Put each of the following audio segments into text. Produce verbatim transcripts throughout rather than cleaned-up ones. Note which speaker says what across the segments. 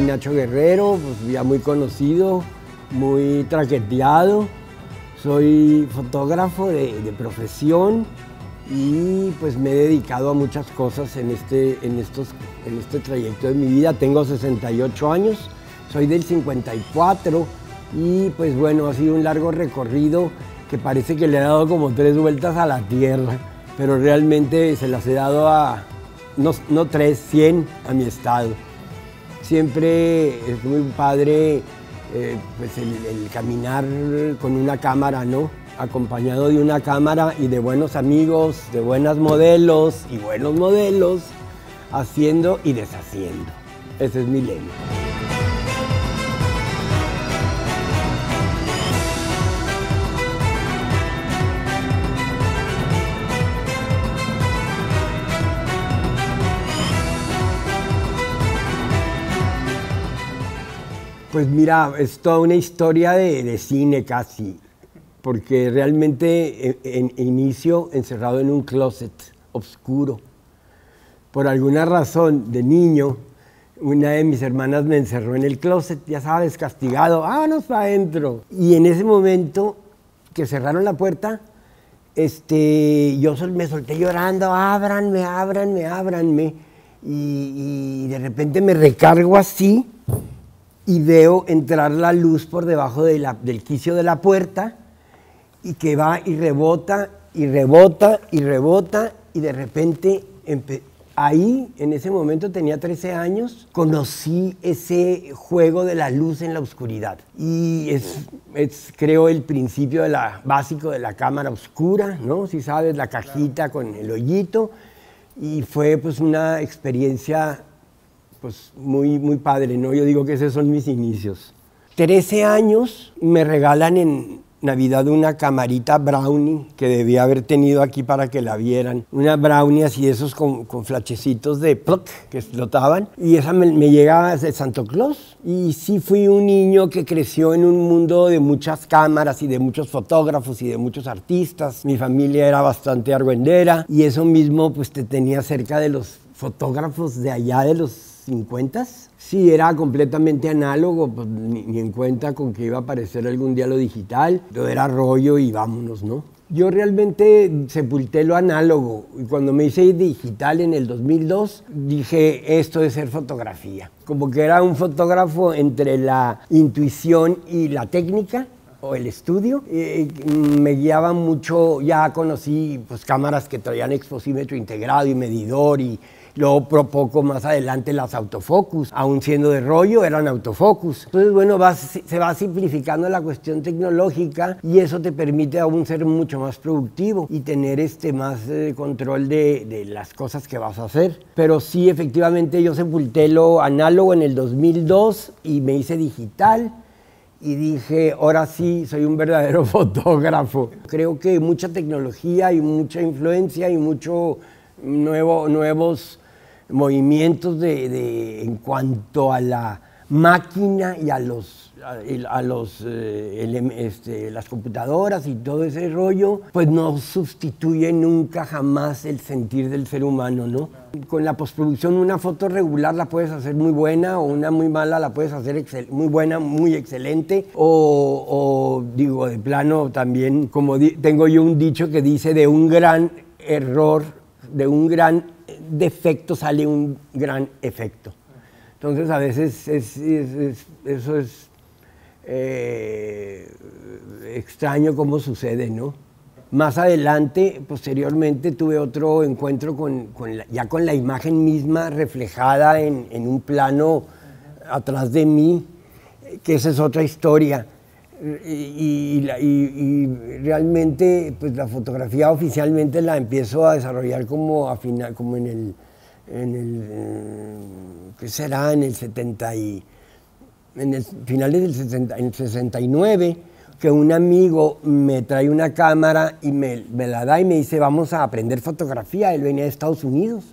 Speaker 1: Nacho Guerrero, pues ya muy conocido, muy traqueteado. Soy fotógrafo de, de profesión y pues me he dedicado a muchas cosas en este, en, estos, en este trayecto de mi vida. Tengo sesenta y ocho años, soy del cincuenta y cuatro y pues bueno, ha sido un largo recorrido que parece que le he dado como tres vueltas a la tierra, pero realmente se las he dado a, no, no tres, cien a mi estado. Siempre es muy padre eh, pues el, el caminar con una cámara, ¿no? Acompañado de una cámara y de buenos amigos, de buenas modelos y buenos modelos, haciendo y deshaciendo. Ese es mi lema. Pues mira, es toda una historia de, de cine casi, porque realmente en, en inicio encerrado en un closet oscuro. Por alguna razón, de niño, una de mis hermanas me encerró en el closet, ya sabes, castigado, vámonos para adentro. Y en ese momento que cerraron la puerta, este, yo sol, me solté llorando, ábranme, ábranme, ábranme. Y, y de repente me recargo así, y veo entrar la luz por debajo de la, del quicio de la puerta y que va y rebota y rebota y rebota y de repente ahí, en ese momento tenía trece años, conocí ese juego de la luz en la oscuridad y es, es creo el principio de la, básico de la cámara oscura, ¿no? Si sabes, la cajita con el hoyito y fue pues una experiencia pues muy, muy padre, ¿no? Yo digo que esos son mis inicios. trece años me regalan en Navidad una camarita Brownie que debía haber tenido aquí para que la vieran. Una Brownie así, esos con, con flachecitos de pluck que explotaban. Y esa me, me llega de Santo Claus. Y sí fui un niño que creció en un mundo de muchas cámaras y de muchos fotógrafos y de muchos artistas. Mi familia era bastante argüendera y eso mismo pues te tenía cerca de los fotógrafos de allá de los cincuentas. Sí, era completamente análogo, pues, ni, ni en cuenta con que iba a aparecer algún día lo digital. Todo era rollo y vámonos, ¿no? Yo realmente sepulté lo análogo y cuando me hice digital en el dos mil dos dije esto de ser fotografía. Como que era un fotógrafo entre la intuición y la técnica o el estudio. Eh, me guiaba mucho, ya conocí pues, cámaras que traían exposímetro integrado y medidor y luego por poco más adelante las autofocus, aún siendo de rollo, eran autofocus. Entonces, bueno, va, se va simplificando la cuestión tecnológica y eso te permite aún ser mucho más productivo y tener este más eh, control de, de las cosas que vas a hacer. Pero sí, efectivamente, yo sepulté lo análogo en el dos mil dos y me hice digital. Y dije, ahora sí, soy un verdadero fotógrafo. Creo que mucha tecnología y mucha influencia y mucho nuevo, nuevos movimientos de, de, en cuanto a la máquina y a, los, a, a los, eh, el, este, las computadoras y todo ese rollo, pues no sustituye nunca jamás el sentir del ser humano, ¿no? Con la postproducción una foto regular la puedes hacer muy buena o una muy mala la puedes hacer muy buena, muy excelente o, o digo, de plano también, como di tengo yo un dicho que dice de un gran error, de un gran defecto sale un gran efecto. Entonces a veces es, es, es, eso es eh, extraño cómo sucede, ¿no? Más adelante, posteriormente, tuve otro encuentro con, con la, ya con la imagen misma reflejada en, en un plano atrás de mí, que esa es otra historia. Y, y, y, y realmente pues la fotografía oficialmente la empiezo a desarrollar como, a final, como en el, en el ¿qué será? En el setenta y, en el finales del sesenta, en el sesenta y nueve, que un amigo me trae una cámara y me, me la da y me dice vamos a aprender fotografía. Él venía de Estados Unidos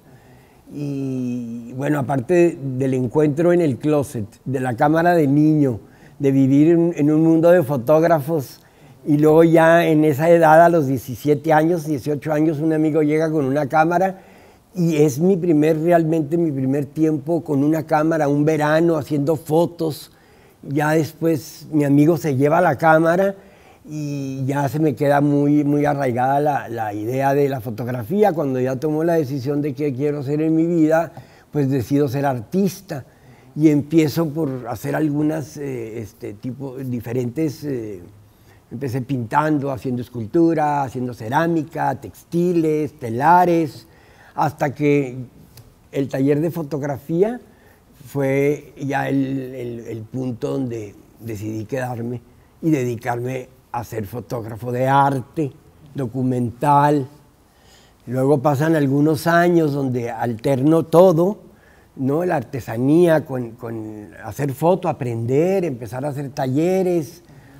Speaker 1: y bueno, aparte del encuentro en el closet, de la cámara de niño, de vivir en, en un mundo de fotógrafos y luego ya en esa edad, a los diecisiete años, dieciocho años, un amigo llega con una cámara Y es mi primer, realmente mi primer tiempo con una cámara, un verano, haciendo fotos. Ya después mi amigo se lleva la cámara y ya se me queda muy, muy arraigada la, la idea de la fotografía. Cuando ya tomo la decisión de qué quiero hacer en mi vida, pues decido ser artista. Y empiezo por hacer algunas eh, este, tipo, diferentes... Eh, empecé pintando, haciendo escultura, haciendo cerámica, textiles, telares, hasta que el taller de fotografía fue ya el, el, el punto donde decidí quedarme y dedicarme a ser fotógrafo de arte, documental. Luego pasan algunos años donde alterno todo, ¿no? La artesanía con, con hacer foto, aprender, empezar a hacer talleres.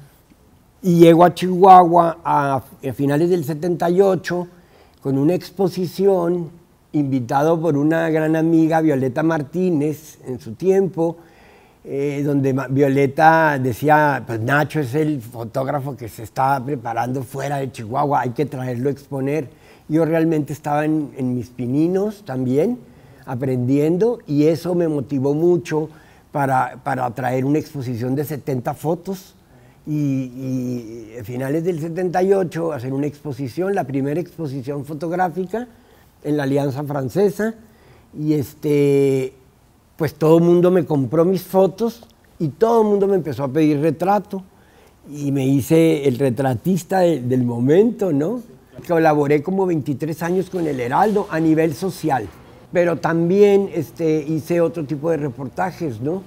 Speaker 1: Y llego a Chihuahua a, a finales del setenta y ocho con una exposición, invitado por una gran amiga, Violeta Martínez, en su tiempo, eh, donde Violeta decía, pues Nacho es el fotógrafo que se está preparando fuera de Chihuahua, hay que traerlo a exponer. Yo realmente estaba en, en mis pininos también, aprendiendo, y eso me motivó mucho para, para traer una exposición de setenta fotos, y, y a finales del setenta y ocho hacer una exposición, la primera exposición fotográfica en la Alianza Francesa, y este, pues todo el mundo me compró mis fotos y todo el mundo me empezó a pedir retrato y me hice el retratista de, del momento, ¿no? Colaboré como veintitrés años con el Heraldo a nivel social, pero también este, hice otro tipo de reportajes, ¿no?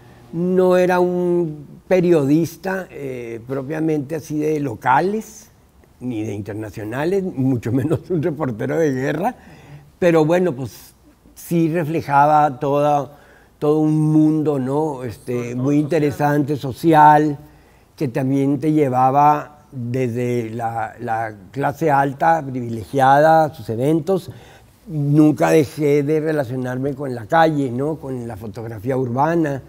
Speaker 1: No era un periodista eh, propiamente así de locales, ni de internacionales, mucho menos un reportero de guerra, pero bueno, pues sí reflejaba toda, todo un mundo, ¿no? Este, muy interesante, social, que también te llevaba desde la, la clase alta, privilegiada, a sus eventos. Nunca dejé de relacionarme con la calle, ¿no? Con la fotografía urbana,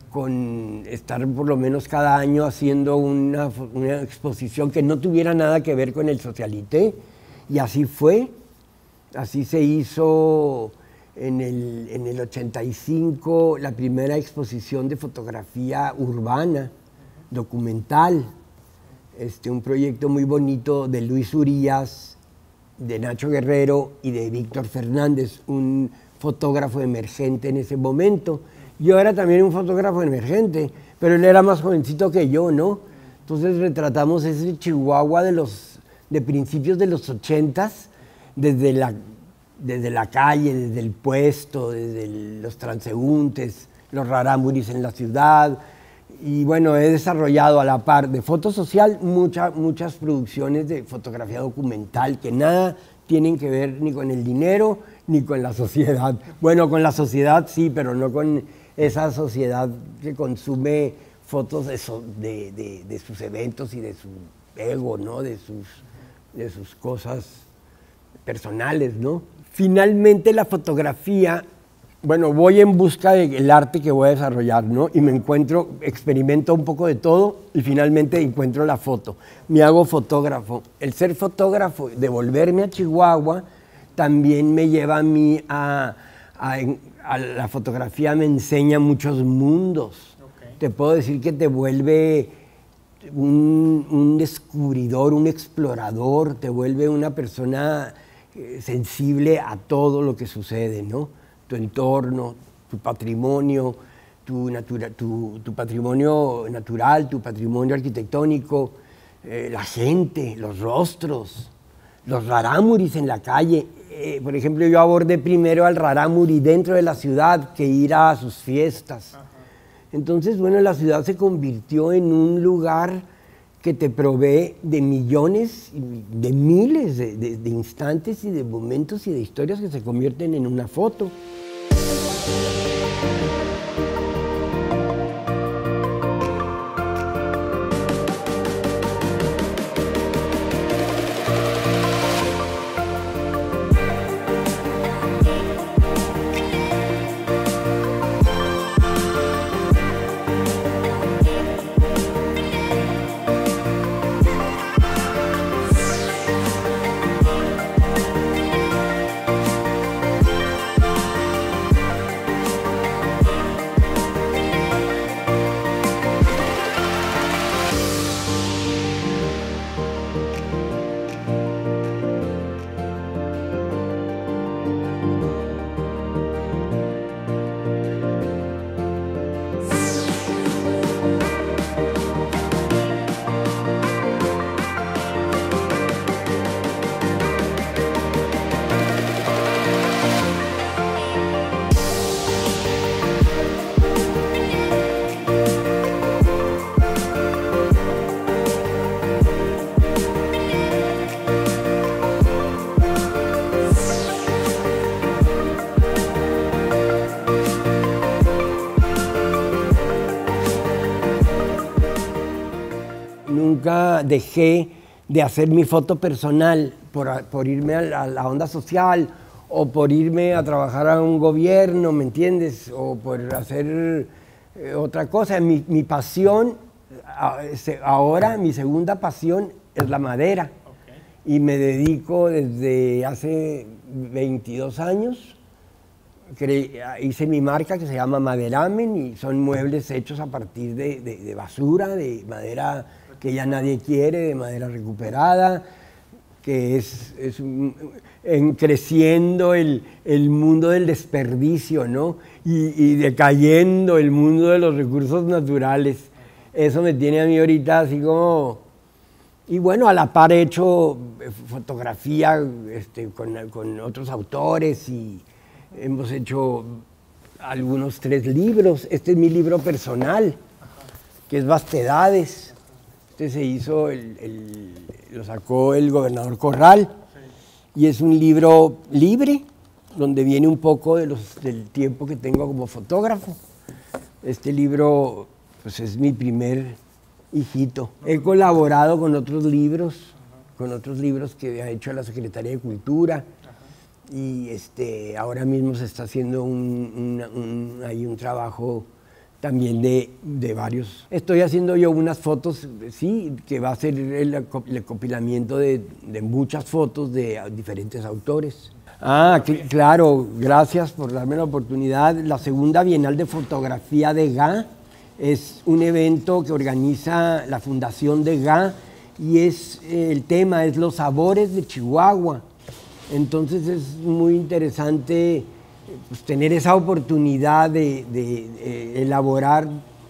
Speaker 1: con estar por lo menos cada año haciendo una, una exposición que no tuviera nada que ver con el socialité, y así fue, así se hizo en el, en el ochenta y cinco la primera exposición de fotografía urbana, documental, este, un proyecto muy bonito de Luis Urías, de Nacho Guerrero y de Víctor Fernández, un fotógrafo emergente en ese momento. Yo era también un fotógrafo emergente, pero él era más jovencito que yo, ¿no? Entonces retratamos ese Chihuahua de, los, de principios de los ochentas, desde la, desde la calle, desde el puesto, desde el, los transeúntes, los rarámuris en la ciudad. Y bueno, he desarrollado a la par de foto social mucha, muchas producciones de fotografía documental que nada tienen que ver ni con el dinero ni con la sociedad. Bueno, con la sociedad sí, pero no con esa sociedad que consume fotos de, so, de, de, de sus eventos y de su ego, ¿no? De sus, de sus cosas personales, ¿no? Finalmente la fotografía, bueno, voy en busca del arte que voy a desarrollar, ¿no? Y me encuentro, experimento un poco de todo y finalmente encuentro la foto. Me hago fotógrafo. El ser fotógrafo, de volverme a Chihuahua, también me lleva a mí a, a, a la fotografía, me enseña muchos mundos. Okay. Te puedo decir que te vuelve un, un descubridor, un explorador, te vuelve una persona eh, sensible a todo lo que sucede, ¿no? Tu entorno, tu patrimonio, tu, natura, tu, tu patrimonio natural, tu patrimonio arquitectónico, eh, la gente, los rostros, los rarámuris en la calle. Eh, por ejemplo, yo abordé primero al rarámuri dentro de la ciudad que ir a sus fiestas. Ajá. Entonces, bueno, la ciudad se convirtió en un lugar que te provee de millones, de miles de, de, de instantes y de momentos y de historias que se convierten en una foto. día dejé de hacer mi foto personal por, por irme a la, a la onda social o por irme a trabajar a un gobierno, ¿me entiendes? O por hacer eh, otra cosa. Mi, mi pasión, ahora mi segunda pasión es la madera. Okay. Y me dedico desde hace veintidós años. Hice mi marca que se llama Maderamen y son muebles hechos a partir de, de, de basura, de madera que ya nadie quiere, de madera recuperada, que es, es en creciendo el, el mundo del desperdicio, ¿no? Y, y decayendo el mundo de los recursos naturales. Eso me tiene a mí ahorita así como... Y bueno, a la par he hecho fotografía este, con, con otros autores y hemos hecho algunos tres libros. Este es mi libro personal, que es Vastedades. Este se hizo, el, el, lo sacó el gobernador Corral. Y es un libro libre, donde viene un poco de los, del tiempo que tengo como fotógrafo. Este libro pues, es mi primer hijito. He colaborado con otros libros, con otros libros que ha hecho la Secretaría de Cultura. Y este, ahora mismo se está haciendo un, un, un, hay un trabajo también de, de varios. Estoy haciendo yo unas fotos, sí, que va a ser el, el compilamiento de, de muchas fotos de diferentes autores. Ah, cl claro, gracias por darme la oportunidad. La segunda Bienal de Fotografía de G A es un evento que organiza la Fundación de G A y es, el tema es los sabores de Chihuahua. Entonces es muy interesante pues, tener esa oportunidad de, de, de elaborar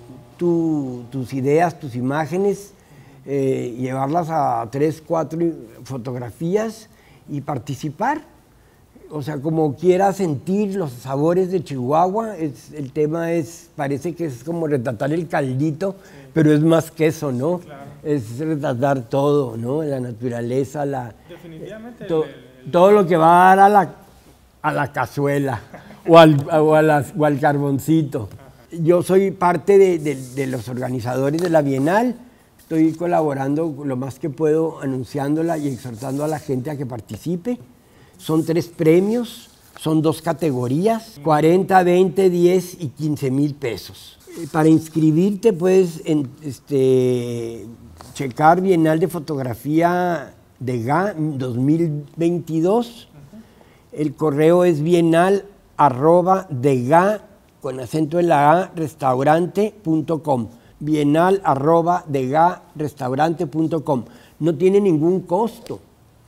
Speaker 1: tu, tus ideas, tus imágenes, eh, llevarlas a tres, cuatro fotografías y participar. O sea, como quieras sentir los sabores de Chihuahua, es, el tema es, parece que es como retratar el caldito, sí. Pero es más que eso, ¿no? Claro. Es retratar todo, ¿no? La naturaleza, la... Definitivamente. To, el, el... Todo lo que va a dar a la, a la cazuela o, al, o, a las, o al carboncito. Ajá. Yo soy parte de, de, de los organizadores de la Bienal, estoy colaborando lo más que puedo, anunciándola y exhortando a la gente a que participe. Son tres premios, son dos categorías, cuarenta, veinte, diez y quince mil pesos. Para inscribirte puedes en, este, checar Bienal de Fotografía de G A dos mil veintidós. El correo es bienal arroba de ga, con acento en la A, restaurante punto com. Bienal arroba de ga, restaurante punto com. No tiene ningún costo.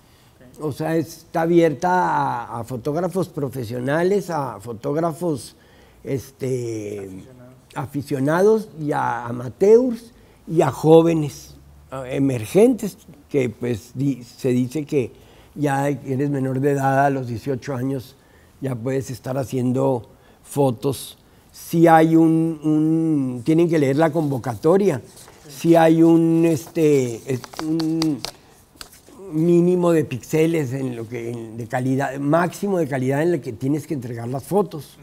Speaker 1: O sea, está abierta a, a fotógrafos profesionales, a fotógrafos este, aficionados. aficionados y a amateurs y a jóvenes, a emergentes, que pues di, se dice que ya eres menor de edad, a los dieciocho años ya puedes estar haciendo fotos. Si hay un, un tienen que leer la convocatoria, si hay un, este, un mínimo de píxeles en lo que en, de calidad, máximo de calidad en el que tienes que entregar las fotos.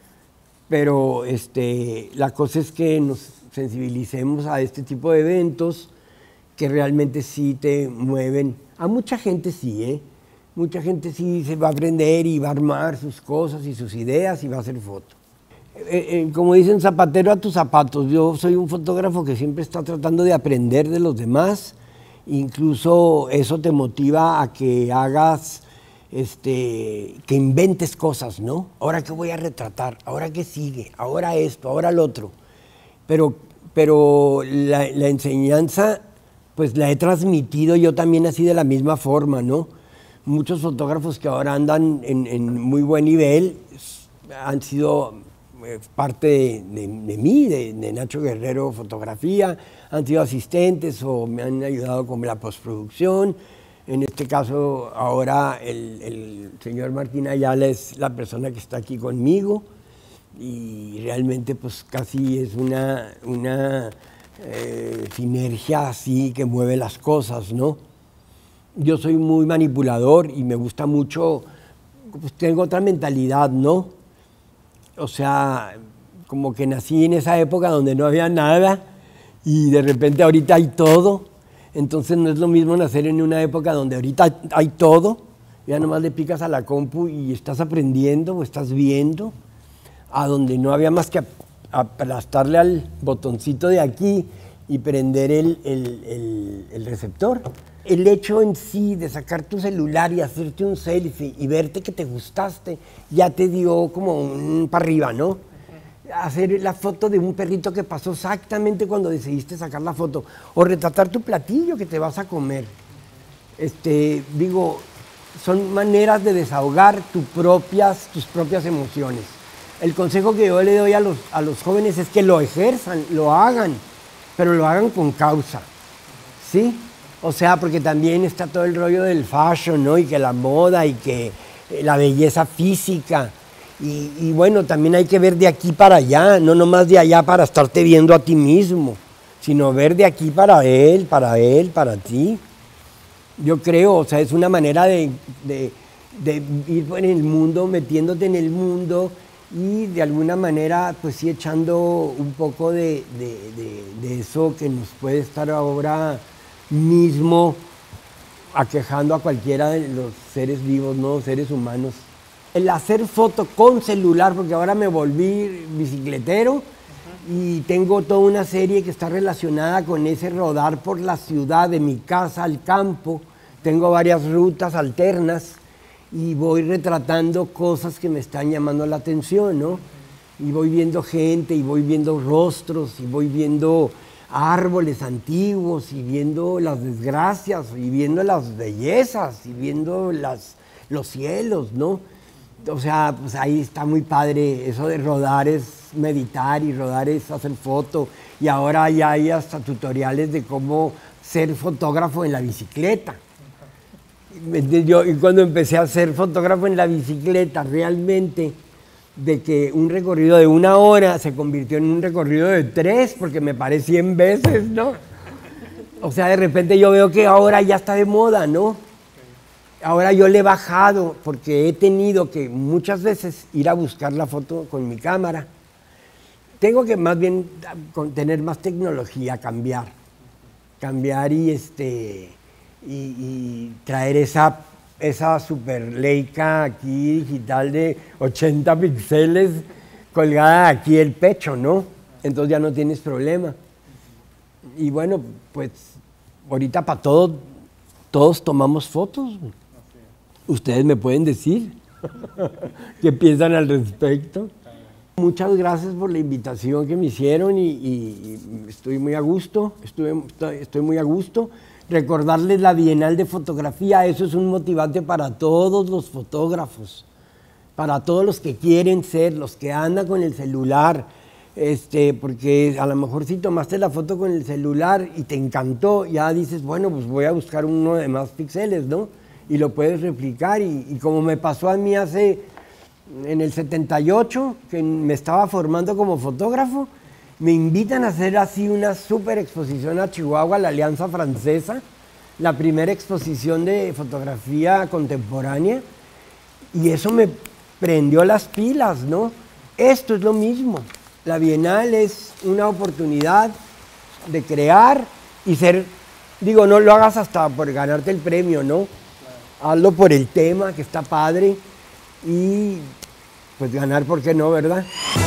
Speaker 1: Pero este, la cosa es que nos sensibilicemos a este tipo de eventos que realmente sí te mueven. A mucha gente sí, ¿eh? Mucha gente sí se va a aprender y va a armar sus cosas y sus ideas y va a hacer fotos. Eh, eh, como dicen, zapatero a tus zapatos. Yo soy un fotógrafo que siempre está tratando de aprender de los demás. Incluso eso te motiva a que hagas, este, que inventes cosas, ¿no? Ahora qué voy a retratar, ahora qué sigue, ahora esto, ahora lo otro. Pero, pero la, la enseñanza, pues la he transmitido yo también así de la misma forma, ¿no? Muchos fotógrafos que ahora andan en, en muy buen nivel han sido parte de, de, de mí, de, de Nacho Guerrero Fotografía, han sido asistentes o me han ayudado con la postproducción. En este caso, ahora el, el señor Martín Ayala es la persona que está aquí conmigo y realmente pues casi es una, una eh, sinergia así que mueve las cosas, ¿no? Yo soy muy manipulador y me gusta mucho, pues tengo otra mentalidad, ¿no? O sea, como que nací en esa época donde no había nada y de repente ahorita hay todo. Entonces no es lo mismo nacer en una época donde ahorita hay todo, ya nomás le picas a la compu y estás aprendiendo o estás viendo, a donde no había más que aplastarle al botoncito de aquí y prender el, el, el, el receptor. El hecho en sí de sacar tu celular y hacerte un selfie y verte que te gustaste, ya te dio como un para arriba, ¿no? Hacer la foto de un perrito que pasó exactamente cuando decidiste sacar la foto, o retratar tu platillo que te vas a comer. Este, digo, son maneras de desahogar tus propias, tus propias emociones. El consejo que yo le doy a los, a los jóvenes es que lo ejerzan, lo hagan, pero lo hagan con causa, ¿sí? O sea, porque también está todo el rollo del fashion, ¿no? Y que la moda y que la belleza física. Y, y bueno, también hay que ver de aquí para allá, no nomás de allá para estarte viendo a ti mismo, sino ver de aquí para él, para él, para ti. Yo creo, o sea, es una manera de, de, de ir en el mundo, metiéndote en el mundo y de alguna manera, pues sí, echando un poco de, de, de, de eso que nos puede estar ahora mismo aquejando a cualquiera de los seres vivos, ¿no? Seres humanos. El hacer foto con celular, porque ahora me volví bicicletero, uh-huh, y tengo toda una serie que está relacionada con ese rodar por la ciudad, de mi casa al campo. Tengo varias rutas alternas y voy retratando cosas que me están llamando la atención, ¿no? Y voy viendo gente, y voy viendo rostros, y voy viendo árboles antiguos, y viendo las desgracias, y viendo las bellezas, y viendo las, los cielos, ¿no? O sea, pues ahí está muy padre. Eso de rodar es meditar, y rodar es hacer foto. Y ahora ya hay hasta tutoriales de cómo ser fotógrafo en la bicicleta. Yo, y cuando empecé a ser fotógrafo en la bicicleta, realmente, de que un recorrido de una hora se convirtió en un recorrido de tres, porque me paré cien veces, ¿no? O sea, de repente yo veo que ahora ya está de moda, ¿no? Ahora yo le he bajado, porque he tenido que muchas veces ir a buscar la foto con mi cámara. Tengo que más bien tener más tecnología, cambiar. Cambiar y, este, y, y traer esa, esa super Leica aquí digital de ochenta píxeles colgada aquí el pecho, ¿no? Entonces ya no tienes problema. Y bueno, pues ahorita para todo, todos tomamos fotos. Ustedes me pueden decir qué piensan al respecto. Muchas gracias por la invitación que me hicieron y, y, y estoy muy a gusto, estoy, estoy muy a gusto. Recordarles la Bienal de Fotografía, eso es un motivante para todos los fotógrafos, para todos los que quieren ser, los que andan con el celular, este, porque a lo mejor si tomaste la foto con el celular y te encantó, ya dices, bueno, pues voy a buscar uno de más píxeles, ¿no? Y lo puedes replicar, y, y como me pasó a mí hace, en el setenta y ocho, que me estaba formando como fotógrafo, me invitan a hacer así una súper exposición a Chihuahua, la Alianza Francesa, la primera exposición de fotografía contemporánea, y eso me prendió las pilas, ¿no? Esto es lo mismo, la Bienal es una oportunidad de crear y ser, digo, no lo hagas hasta por ganarte el premio, ¿no? Hazlo por el tema, que está padre, y pues ganar, ¿por qué no, verdad?